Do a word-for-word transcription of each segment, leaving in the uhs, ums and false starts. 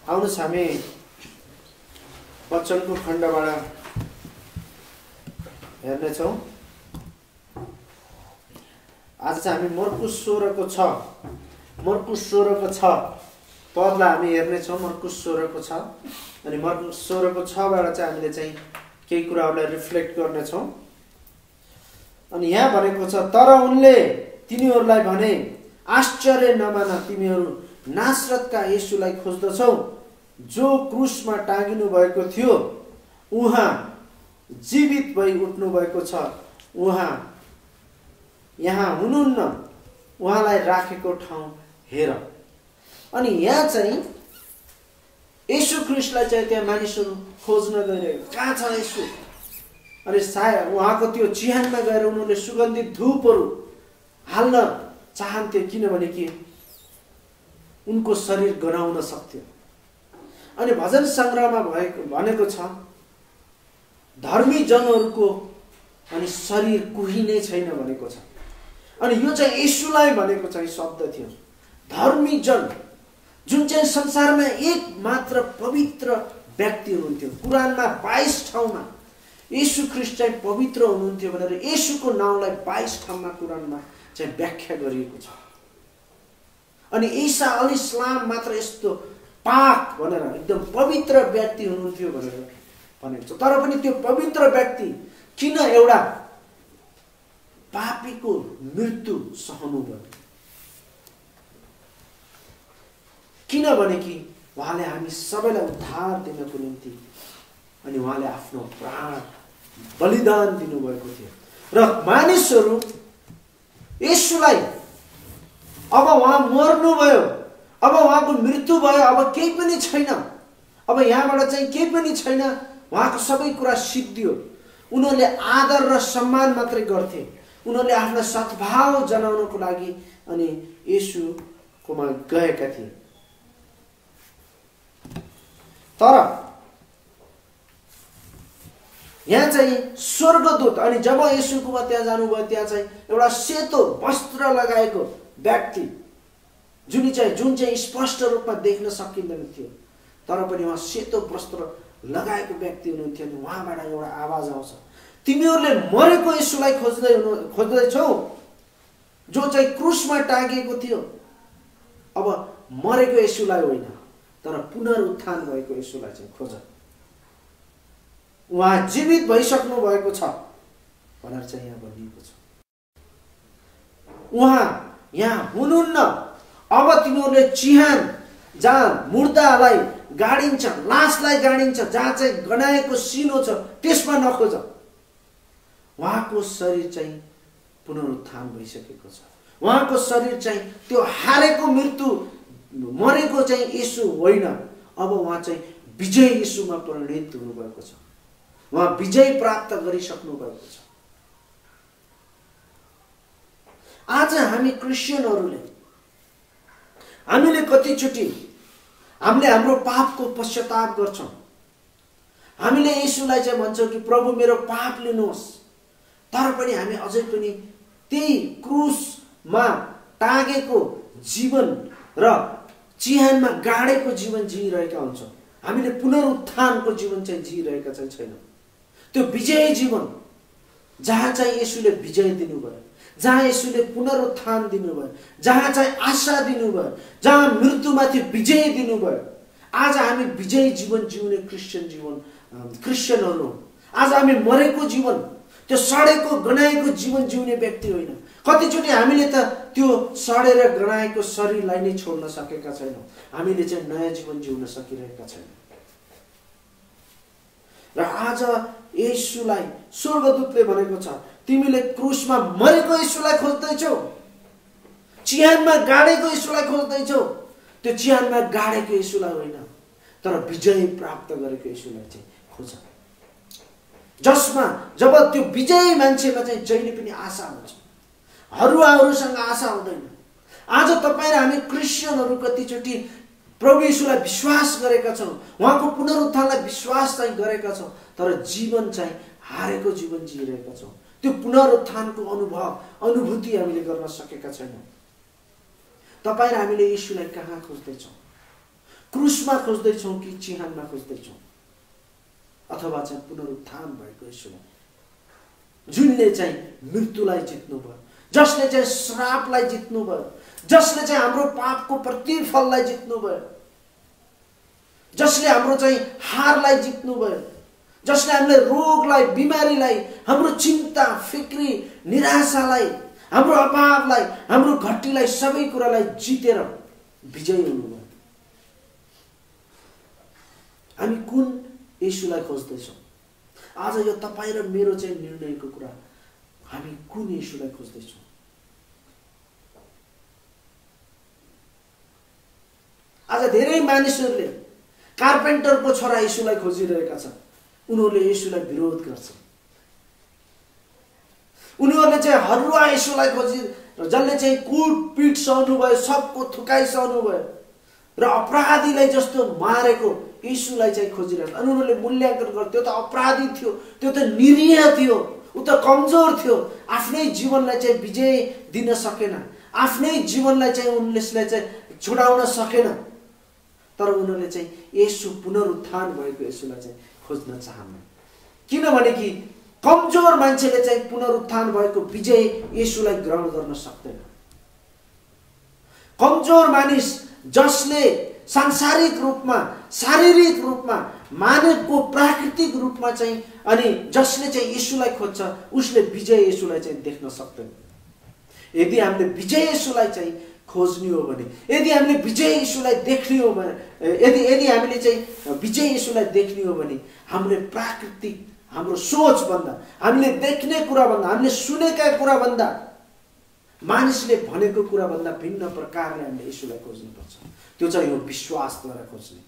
आउनुहोस् हामी वचनको खण्डबाट हेर्नेछौँ। आज चाहिँ हामी मर्कुस सोह्रको छ मर्कुस सोह्रको छ पदलाई हामी हेर्नेछौँ। मर्कुस सोह्रको छ अनि मर्कुस सोह्रको छबाट चाहिँ हामीले चाहिँ केही कुराहरूलाई रिफ्लेक्ट गर्नेछौँ। अनि यहाँ भनेको छ, तर उनले तिनीहरूलाई भने, आश्चर्य नमान, तिमीहरू नासरतका येशूलाई खोज्दछौ, जो क्रुसमा टाँगिनु भएको थियो। उहाँ जीवित भई उठ्नु भएको छ, उहाँ यहाँ हुनुहुन्न, उहाँलाई राखेको ठाउँ हेर। अनि यहाँ चाहिँ येशू ख्रीष्टलाई चाहिँ त्यहाँ मानिसहरू खोज्न गइरहेको, कहाँ छ येशू? अनि सायद उहाँको त्यो चिहानमा गएर उनीहरूले सुगन्धित धूपहरू हाल्न चाहन्थे, किनभने कि उनको शरीर गनाउन सक्थ्यो। अनि भजन सङ्ग्रहमा भएको भनेको छ, धर्मी जनहरूको अनि शरीर कुहिने छैन भनेको छ। अनि यो चाहिँ येशूलाई भनेको चाहिँ शब्द थियो, धर्मी जन, जुन चाहिँ संसारमा एक मात्र पवित्र व्यक्ति हुनुहुन्थ्यो। कुरानमा बाइस ठाउँमा येशू ख्रीष्ट चाहिँ पवित्र हुनुहुन्थ्यो भनेर येशूको नाउँलाई बाइस ठाउँमा कुरानमा चाहिँ व्याख्या गरिएको छ। अनि ईसा अल इस्लाम मात्र यस्तो पाक भनेर एकदम पवित्र व्यक्ति हुनुहुन्थ्यो भनेर भनेको छ। तर पनि त्यो पवित्र व्यक्ति किन एउटा पापीको मृत्यु सहनु भयो? किनभने कि उहाँले हामी सबैलाई उद्धार दिनको निम्ति अनि उहाँले आफ्नो प्राण बलिदान दिनुभएको थियो। र मानिसहरू येशूलाई अब उहाँ मर्नुभयो, अब उहाँको मृत्यु भयो, अब केही पनि छैन, अब यहाँबाट चाहिँ केही पनि छैन, उहाँको सबै कुरा सिद्धियो। उनीहरूले आदर र सम्मान मात्रै गर्थे, उनीहरूले आफ्नो सद्भाव जनाउनको लागि अनि येशूकोमा गएका थिए। तर यहाँ चाहिँ स्वर्गदूत, अनि जब येशूकोमा त्यहाँ जानुभयो, त्यहाँ चाहिँ एउटा सेतो वस्त्र लगाएको व्यक्ति, जुन चाहिँ जुन चाहिँ स्पष्ट रूपमा देख्न सकिँदैन थियो, तर पनि उहाँ सेतो वस्त्र लगाएको व्यक्ति हुनुहुन्थ्यो। अनि उहाँबाट एउटा आवाज आउँछ, तिमीहरूले मरेको येशूलाई खोज्दै खोज्दैछौ, जो चाहिँ क्रुसमा टाँगिएको थियो। अब मरेको येशूलाई होइन, तर पुनरुत्थान भएको येशूलाई चाहिँ खोज। उहाँ जीवित भइसक्नु भएको छ भनेर चाहिँ यहाँ भनिएको छ। उहाँ यहाँ हुनुहुन्न। अब तिमीहरूले चिहान जहाँ मुर्दालाई गाडिन्छ, लासलाई गाडिन्छ, जहाँ चाहिँ गनाएको सिनो छ, त्यसमा नखोज। उहाँको शरीर चाहिँ पुनरुत्थान भइसकेको छ। उहाँको शरीर चाहिँ त्यो हारेको मृत्यु मरेको चाहिँ येशू होइन, अब उहाँ चाहिँ विजय येशूमा परिणत हुनुभएको छ। उहाँ विजय प्राप्त गरिसक्नु भएको छ। आज हामी क्रिस्चियनहरूले हामीले कतिचोटि हामीले हाम्रो पापको पश्चाताप गर्छौँ। हामीले येशूलाई चाहिँ भन्छौँ कि प्रभु मेरो पाप लिनुहोस्, तर पनि हामी अझै पनि त्यही क्रुसमा टाँगेको जीवन र चिहानमा गाडेको जीवन जिइरहेका हुन्छौँ। हामीले पुनरुत्थानको जीवन चाहिँ जिइरहेका चाहिँ छैनौँ। त्यो विजय जीवन जहाँ चाहिँ येशूले विजय दिनुभयो, जहाँ येशूले पुनरुत्थान दिनुभयो, जहाँ चाहिँ आशा दिनुभयो, जहाँ मृत्युमाथि विजय दिनुभयो, आज हामी विजय जीवन जिउने क्रिस्चियन जीवन क्रिस्चियनहरू। आज हामी मरेको जीवन, त्यो सडेको गनाएको जीवन जिउने व्यक्ति होइन। कतिचोटि हामीले त त्यो सडेर गनाएको शरीरलाई नै छोड्न सकेका छैनौँ। हामीले चाहिँ नयाँ जीवन जिउन सकिरहेका छैनौँ। र आज येशूलाई स्वर्गदूतले भनेको छ, तिमीले क्रुसमा मरेको येशूलाई खोज्दैछौ, चिहानमा गाडेको येशूलाई खोज्दैछौ। त्यो चिहानमा गाडेको येशूलाई होइन, तर विजय प्राप्त गरेको येशूलाई चाहिँ खोज, जसमा जब त्यो विजयी मान्छेमा चाहिँ जहिले पनि आशा हुन्छ, हरुवाहरूसँग आशा हुँदैन। आज तपाईँ र हामी क्रिस्चियनहरू कतिचोटि प्रभु येशूलाई विश्वास गरेका छौँ, उहाँको पुनरुत्थानलाई विश्वास चाहिँ गरेका छौँ, तर जीवन चाहिँ हारेको जीवन जिइरहेका छौँ। त्यो पुनरुत्थानको अनुभव अनुभूति हामीले गर्न सकेका छैनौँ। तपाईँ र हामीले येशूलाई कहाँ खोज्दैछौँ? क्रुसमा खोज्दैछौँ कि चिहानमा खोज्दैछौँ, अथवा चाहिँ पुनरुत्थान भएको येशूलाई, जुनले चाहिँ मृत्युलाई जित्नुभयो, जसले चाहिँ श्रापलाई जित्नुभयो, जसले चाहिँ हाम्रो पापको प्रतिफललाई जित्नुभयो, जसले हाम्रो चाहिँ हारलाई जित्नुभयो, जसले हामीले रोगलाई, बिमारीलाई, हाम्रो चिन्ता, फिक्री, निराशालाई, हाम्रो अभावलाई, हाम्रो घटीलाई, सबै कुरालाई जितेर विजयी हुनुभयो। हामी कुन येशूलाई खोज्दैछौँ? आज यो तपाईँ र मेरो चाहिँ निर्णयको कुरा, हामी कुन येशूलाई खोज्दैछौँ? आज धेरै मानिसहरूले कार्पेन्टरको छोरा येशूलाई खोजिरहेका छन्। उनीहरूले येशूलाई विरोध गर्छन्। उनीहरूले चाहिँ हरुवा येशूलाई खोजी, जसले चाहिँ कुटपिट सहनुभयो, सबको थुकाइ सहनुभयो र अपराधीलाई जस्तो मारेको येशूलाई चाहिँ खोजिरहेको। अनि उनीहरूले मूल्याङ्कन गर्थे, त्यो त अपराधी थियो, त्यो त निरीह थियो, ऊ त कमजोर थियो, आफ्नै जीवनलाई चाहिँ विजय दिन सकेन, आफ्नै जीवनलाई चाहिँ उनले चाहिँ छुडाउन सकेन। तर उनीहरूले चाहिँ येशू पुनरुत्थान भएको येशूलाई चाहिँ खोज्न चाहन्न। किनभने कि कमजोर मान्छेले चाहिँ पुनरुत्थान भएको विजय येशूलाई ग्रहण गर्न सक्दैन। कमजोर मानिस जसले सांसारिक रूपमा, शारीरिक रूपमा, मानवको प्राकृतिक रूपमा चाहिँ अनि जसले चाहिँ येशूलाई खोज्छ, उसले विजय येशूलाई चाहिँ देख्न सक्दैन। यदि हामीले विजय येशूलाई चाहिँ खोज्ने हो भने, यदि हामीले विजय येशूलाई देख्ने हो भने, यदि यदि हामीले चाहिँ विजय येशूलाई देख्ने हो भने हामीले प्राकृतिक हाम्रो सोच भन्दा, हामीले देख्ने कुरा भन्दा, हामीले सुनेका कुरा भन्दा, मानिसले भनेको कुरा भन्दा भिन्न प्रकारले हामीले येशूलाई खोज्नुपर्छ। त्यो चाहिँ हो विश्वासद्वारा खोज्ने।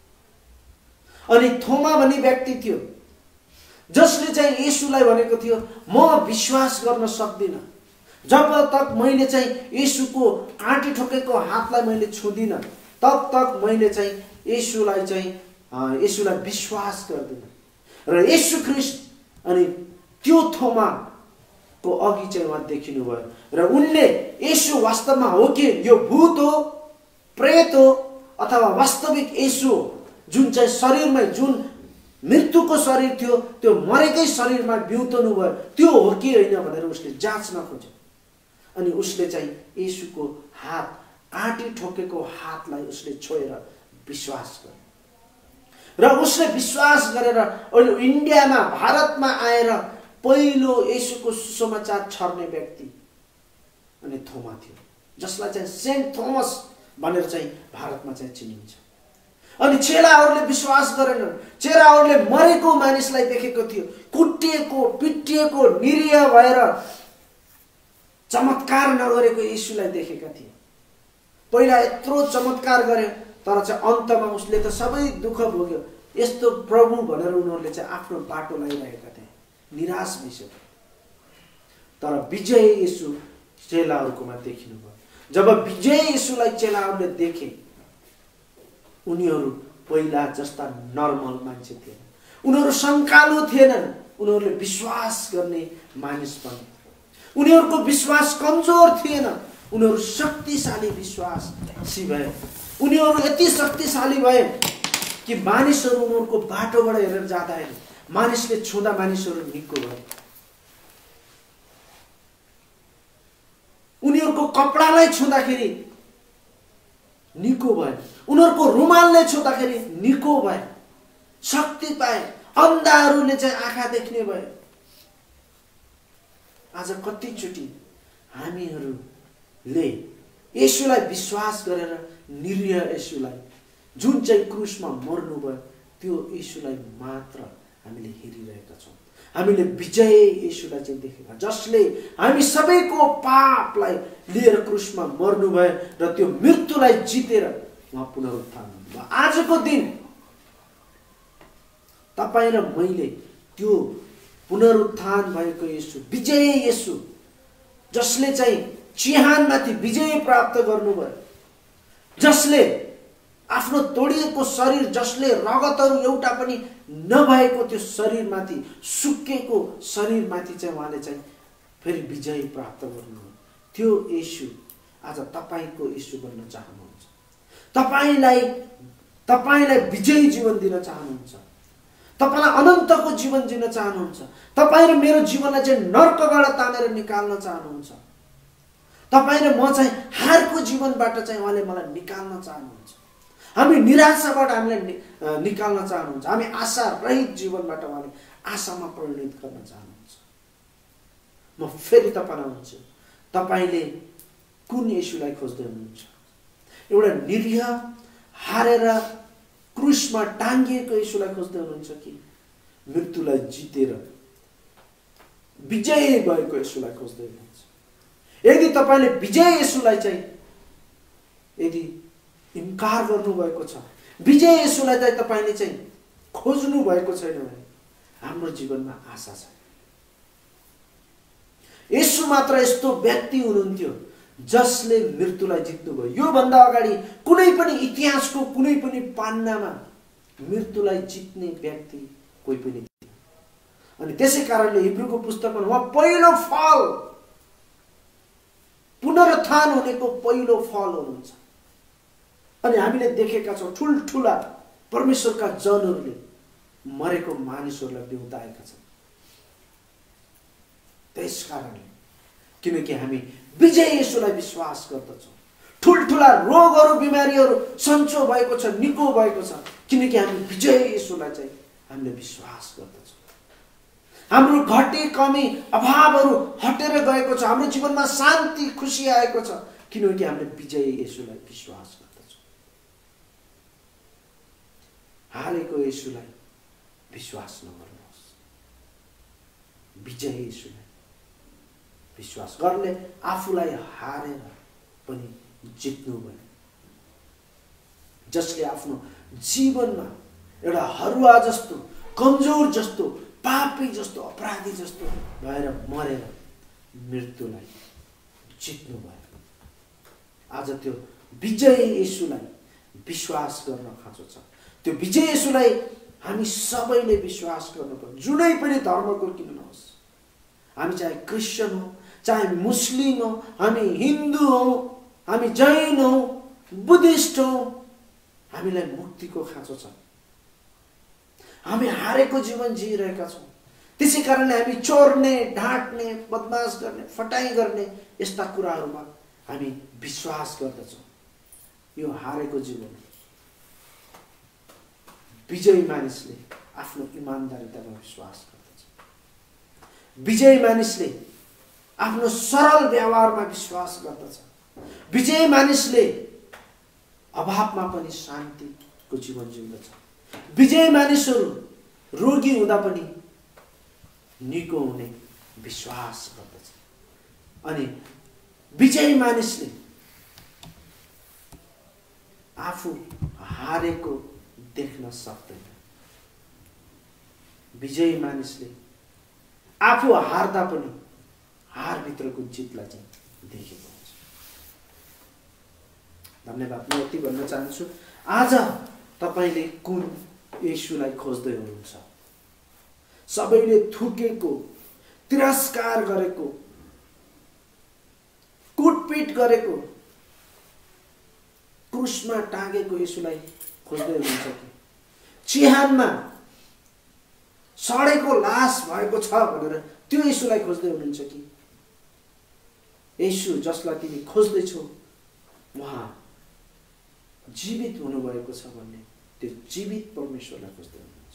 अनि थोमा भन्ने व्यक्ति थियो जसले चाहिँ येशूलाई भनेको थियो, म विश्वास गर्न सक्दिनँ जब तक मैले चाहिँ येशूको काँटी ठोकेको हातलाई मैले छुदिनँ, तब तक मैले चाहिँ येशूलाई चाहिँ येशूलाई विश्वास गर्दिनँ। र येशू ख्रीष्ट अनि त्यो थोमाको अघि चाहिँ उहाँ देखिनु भयो र उनले येशू वास्तवमा हो कि यो भूत हो, प्रेत हो, अथवा वास्तविक येशू हो, जुन चाहिँ शरीरमै, जुन मृत्युको शरीर थियो त्यो मरेकै शरीरमा बिउतनु भयो, त्यो हो कि होइन भनेर उसले जाँच्न खोज्यो। अनि उसले चाहिँ येशूको हात, काँटी ठोकेको हातलाई उसले छोएर विश्वास गर्यो र उसले विश्वास गरेर इन्डियामा, भारतमा आएर पहिलो येशूको सुसमाचार छर्ने व्यक्ति अनि थोमा थियो, जसलाई चाहिँ सेन्ट थोमस भनेर चाहिँ भारतमा चाहिँ चिनिन्छ। अनि चेलाहरूले विश्वास गरेनन्। चेलाहरूले मरेको मानिसलाई देखेको थियो, कुटिएको, पिटिएको, निरीह भएर चमत्कार नगरेको येशूलाई देखेका थिए। पहिला यत्रो चमत्कार गरे, तर चाहिँ अन्तमा उसले त सबै दुःख भोग्यो। यस्तो प्रभु भनेर उनीहरूले चाहिँ आफ्नो बाटो लगाइरहेका थिए, निराश भइसक्यो। तर विजय येशू चेलाहरूकोमा देखिनु भयो। जब विजय येशूलाई चेलाहरूले देखे, उनीहरू पहिला जस्ता नर्मल मान्छे थिएन, उनीहरू शङ्कालु थिएनन्, उनीहरूले विश्वास गर्ने मानिस बने। उनीहरूको विश्वास कमजोर थिएन, उनीहरू शक्तिशाली विश्वासी भए। उनीहरू यति शक्तिशाली भए कि मानिसहरू उनीहरूको बाटोबाट हेरेर जाँदाखेरि, मानिसले छुँदा मानिसहरू निको भए। उनीहरूको कपडालाई छुँदाखेरि निको भए, उनीहरूको रुमालले छुँदाखेरि निको भए, शक्ति पाए। अन्धाहरूले चाहिँ आँखा देख्ने भए। आज कतिचोटि हामीहरूले येशूलाई विश्वास गरेर निरीह येशूलाई, जुन चाहिँ क्रुसमा मर्नुभयो, त्यो येशूलाई मात्र हामीले हेरिरहेका छौँ। हामीले विजय येशूलाई चाहिँ देखेका, जसले हामी सबैको पापलाई लिएर क्रुसमा मर्नुभयो र त्यो मृत्युलाई जितेर उहाँ पुनरुत्थान हुनुभयो। आजको दिन तपाईँ र मैले त्यो पुनरुत्थान भएको येशू, विजय येशू, जसले चाहिँ चिहानमाथि विजय प्राप्त गर्नुभयो, जसले आफ्नो तोडिएको शरीर, जसले रगतहरू एउटा पनि नभएको त्यो शरीरमाथि, सुकेको शरीरमाथि चाहिँ उहाँले चाहिँ फेरि विजय प्राप्त गर्नुभयो, त्यो येशू आज तपाईँको येशू बन्न चाहनुहुन्छ। तपाईँलाई तपाईलाई विजयी जीवन दिन चाहनुहुन्छ, तपाईलाई अनन्तको जीवन जिन चाहनुहुन्छ, तपाईँ र मेरो जीवनलाई चाहिँ नर्कबाट तानेर निकाल्न चाहनुहुन्छ, तपाईँ र म चाहिँ हारको जीवनबाट चाहिँ उहाँले मलाई निकाल्न चाहनुहुन्छ, हामी निराशाबाट हामीलाई निकाल्न चाहनुहुन्छ, हामी आशा रहित जीवनबाट उहाँले आशामा परिणत गर्न चाहनुहुन्छ। म फेरि तपाईँलाई भन्छु, तपाईँले कुन येशूलाई खोज्दै हुनुहुन्छ? एउटा निरीह हारेर क्रुसमा टाङ्गिएको येशूलाई खोज्दै हुनुहुन्छ कि मृत्युलाई जितेर विजयी भएको येशूलाई खोज्दै हुनुहुन्छ? यदि तपाईँले विजयी येशूलाई चाहिँ यदि इन्कार गर्नुभएको छ, विजयी येशूलाई चाहिँ तपाईँले चाहिँ खोज्नु भएको छैन भने हाम्रो जीवनमा आशा छ। येशू मात्र यस्तो व्यक्ति हुनुहुन्थ्यो जसले मृत्युलाई जित्नुभयो। यो भन्दा अगाडि कुनै पनि इतिहासको कुनै पनि पान्नामा मृत्युलाई जित्ने व्यक्ति कोही पनि थिएन। अनि त्यसै कारणले हिब्रूको पुस्तकमा उहाँ पहिलो फल, पुनरुत्थान हुनेको पहिलो फल हुनुहुन्छ। अनि हामीले देखेका छौँ ठुलठुला परमेश्वरका जनहरूले मरेको मानिसहरूलाई बिउताएका छन्। त्यस कारणले किनकि हामी विजयी येशूलाई विश्वास गर्दछौँ। ठुलठुला रोगहरू बिमारीहरू सन्चो भएको छ, निको भएको छ, किनकि हामी विजयी येशूलाई चाहिँ हामीले विश्वास गर्दछौँ। हाम्रो घटी कमी अभावहरू हटेर गएको छ, हाम्रो जीवनमा शान्ति खुसी आएको छ, किनकि हामीले विजयी येशूलाई विश्वास गर्दछौँ। हारेको येशूलाई विश्वास नगर्नुहोस्, विजयी येशूलाई विश्वास गर्ने आफूलाई हारेर पनि जित्नु भयो, जसले आफ्नो जीवनमा एउटा हरुवा जस्तो, कमजोर जस्तो, पापी जस्तो, अपराधी जस्तो भएर मरेर मृत्युलाई जित्नु भयो। आज त्यो विजयी येशूलाई विश्वास गर्न खाँचो छ। त्यो विजयी येशूलाई हामी सबैले विश्वास गर्नुपर्छ, जुनै पनि धर्मको किन नहोस्। हामी चाहे क्रिस्चियन हो, चाहे मुस्लिम हो, हामी हिन्दू हो, हामी जैन हो, बुद्धिस्ट हो, हामीलाई मुक्तिको खाँचो छ। हामी हारेको जीवन जिइरहेका छौँ। त्यसै कारणले हामी चोर्ने, ढाँट्ने, बदमास गर्ने, फटाई गर्ने यस्ता कुराहरूमा हामी विश्वास गर्दछौँ। यो हारेको जीवन। विजयी मानिसले आफ्नो इमानदारितामा विश्वास गर्दछ। विजयी मानिसले आफ्नो सरल व्यवहारमा विश्वास गर्दछ। विजयी मानिसले अभावमा पनि शान्तिको जीवन जिउँदछ। विजयी मानिसहरू रोगी हुँदा पनि निको हुने विश्वास गर्दछ। अनि विजयी मानिसले आफू हारेको देख्न सक्दैन। विजयी मानिसले आफू हार्दा पनि हारभित्रको जितलाई चाहिँ देखेको हुन्छ। धन्यवाद। म यति भन्न चाहन्छु, आज तपाईले कुन येशूलाई खोज्दै हुनुहुन्छ? सबैले थुकेको, तिरस्कार गरेको, कुटपिट गरेको, क्रुसमा टाँगेको येशूलाई खोज्दै हुनुहुन्छ कि चिहानमा सडेको लास भएको छ भनेर त्यो येशूलाई खोज्दै हुनुहुन्छ कि येशू जसलाई तिमी खोज्दैछौ उहाँ जीवित हुनुभएको छ भन्ने त्यो जीवित परमेश्वरलाई खोज्दै हुनुहुन्छ?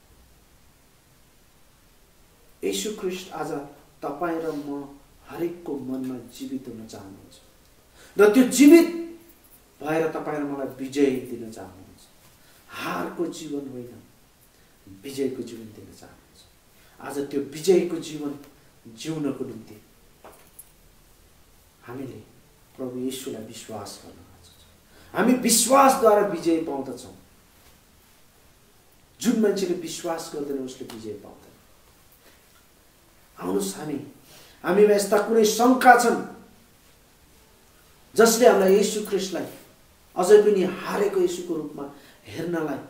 येशू ख्रीष्ट आज तपाईँ र म हरेकको मनमा जीवित हुन चाहनुहुन्छ र त्यो जीवित भएर तपाईँ र मलाई विजय दिन चाहनुहुन्छ। हारको जीवन होइन, विजयको जीवन दिन चाहनुहुन्छ। आज त्यो विजयको जीवन जिउनको निम्ति हामीले प्रभु येशूलाई विश्वास गर्न चाहन्छौँ। हामी विश्वासद्वारा विजय पाउँदछौँ। जुन मान्छेले विश्वास गर्दैन उसले विजय पाउँदैन। आउनुहोस्, हामी हामीमा यस्ता कुनै शङ्का छन् जसले हामीलाई येशू ख्रीष्टलाई अझै पनि हारेको येशूको रूपमा हेर्नलाई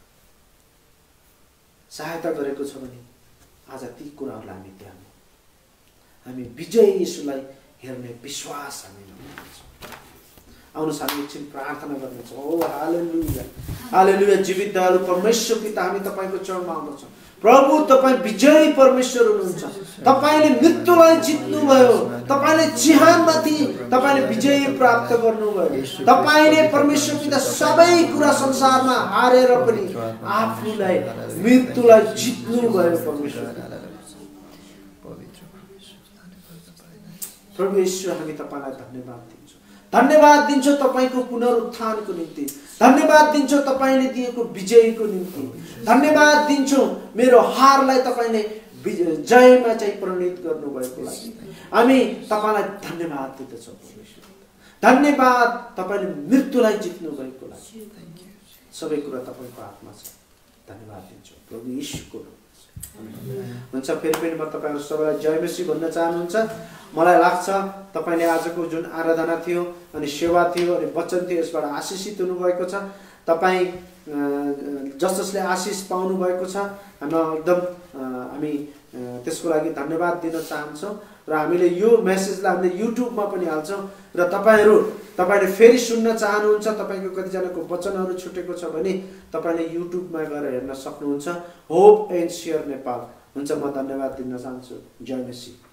सहायता गरेको छ भने आज ती कुराहरूलाई हामी ध्यान हामी विजयी येशूलाई हेर्ने विश्वास हामीमा छ। आउनुहोस् हामी एकछिन प्रार्थना गर्नेछौँ। ओ हालेलुया हालेलुया। जीवित दयालु परमेश्वर पिता हामी तपाईँको चरणमा आउँदछौँ। प्रभु तपाईँ विजयी परमेश्वर हुनुहुन्छ। तपाईँले मृत्युलाई जित्नुभयो। तपाईँले चिहानमाथि तपाईँले विजय प्राप्त गर्नुभयो। तपाईँले परमेश्वर पिता सबै कुरा संसारमा हारेर पनि आफूलाई मृत्युलाई जित्नुभयो परमेश्वर। प्रभु ईश्वर हामी तपाईँलाई धन्यवाद दिन्छौँ। धन्यवाद दिन्छौँ तपाईँको पुनरुत्थानको निम्ति। धन्यवाद दिन्छौँ तपाईँले दिएको विजयको निम्ति। धन्यवाद दिन्छौँ मेरो हारलाई तपाईँले जयमा चाहिँ परिणत गर्नुभएको लागि हामी तपाईँलाई धन्यवाद दिँदछौँ। धन्यवाद तपाईँले मृत्युलाई जित्नु भएको लागि। सबै कुरा तपाईँको हातमा छ। धन्यवाद दिन्छौँ प्रभु यीशुको हुन्छ। फेरि पनि म तपाईँहरू सबैलाई जय मसीह भन्न चाहनुहुन्छ। मलाई लाग्छ तपाईँले आजको जुन आराधना थियो अनि सेवा थियो अनि वचन थियो यसबाट आशिषित हुनुभएको छ। तपाईँ जस जसले आशिष पाउनु भएको छ हामी एकदम हामी त्यसको लागि धन्यवाद दिन चाहन्छौँ। र हामीले यो मेसेजलाई हामीले युट्युबमा पनि हाल्छौँ र तपाईँहरू तपाईँले फेरि सुन्न चाहनुहुन्छ, तपाईँको कतिजनाको वचनहरू छुटेको छ भने तपाईँले युट्युबमा गएर हेर्न सक्नुहुन्छ। Hope and share Nepal. हुन्छ, म धन्यवाद दिन चाहन्छु। जय मसीह।